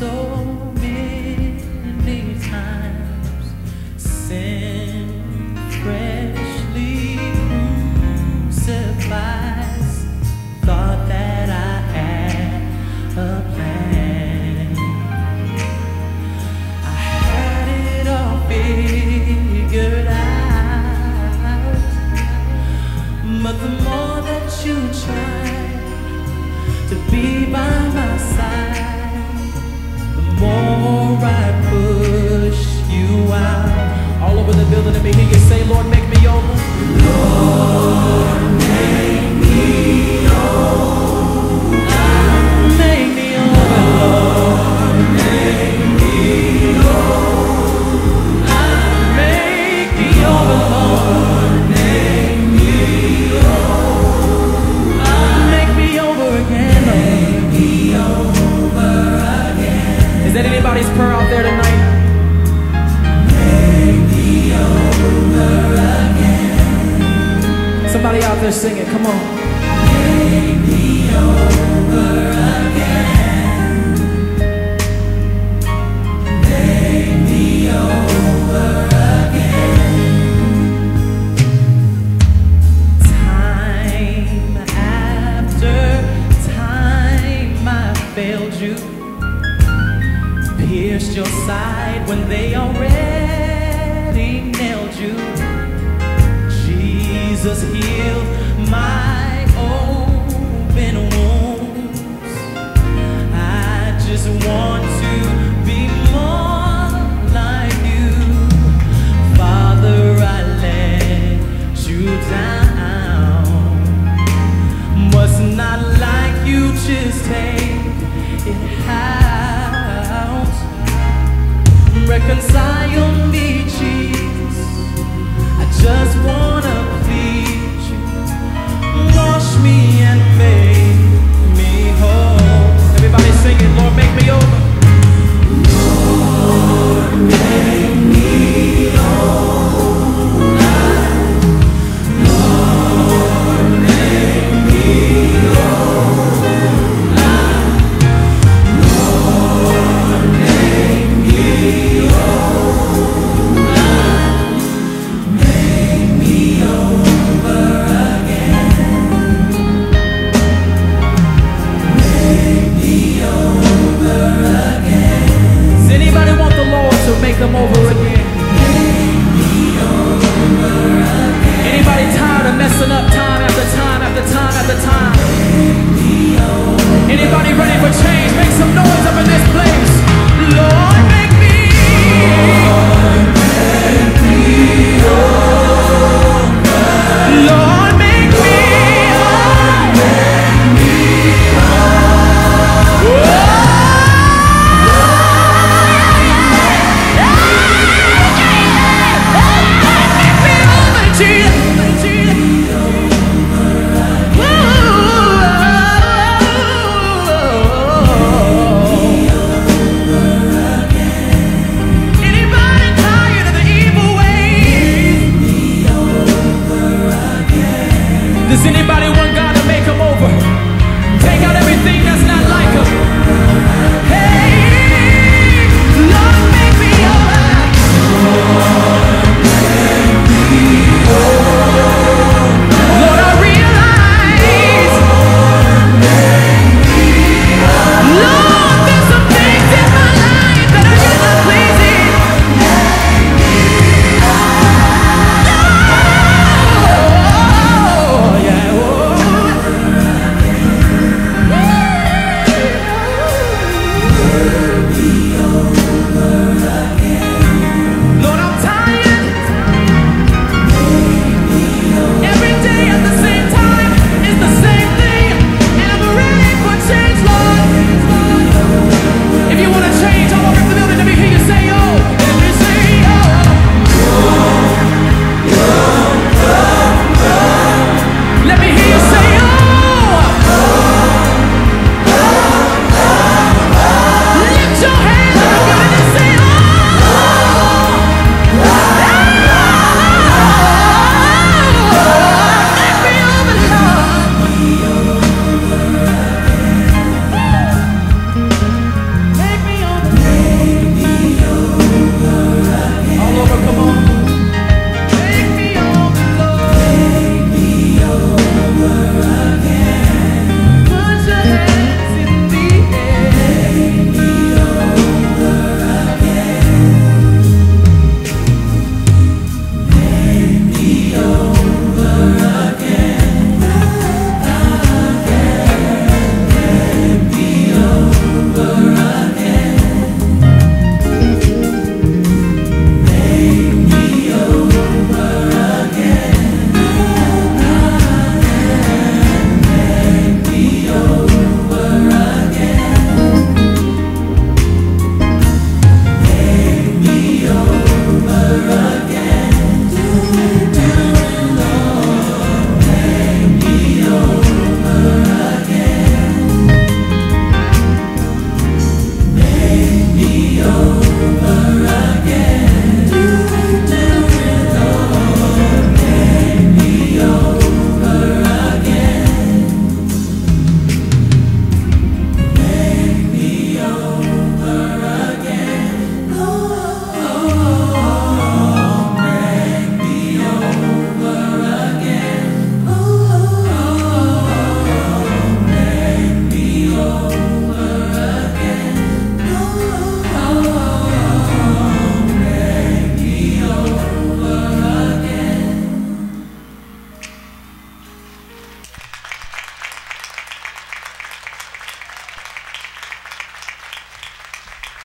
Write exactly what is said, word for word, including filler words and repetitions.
so many times sin freshly crucifies. Thought that I had a plan. I had it all figured out. But the more that you try to be by my side, the more I push you out. All over the building, let me hear you say, Lord, make me over. Lord, make me over. Make me over. Lord, make me over. Make me over, Lord. Make me over. Make me over again. Make me over again. Is that anybody's prayer out there tonight? Somebody out there singing, come on. Make me over again. Make me over again. Time after time I failed you, pierced your side when they already nailed you. Jesus healed my open wounds. I just want to be more like you. Father, I let you down. Must not like you, just take it out. Reconcile me, Jesus. I just wanna please you. Wash me and make me whole. Everybody sing it, Lord, make me over. Lord, make me over. Lord, make me over. Lord, make me over. Make me over again. Make me over again. Does anybody want the Lord to make them over again? Make me over again. Anybody tired of messing up time after time after time after time? Make me over. Anybody ready for change? Make some noise up in this place. Lord, make me. Lord, make me over. Lord, make me over. Make me over. Anybody tired of the evil ways? Does anybody want God to make them over? Take out everything that's not like him.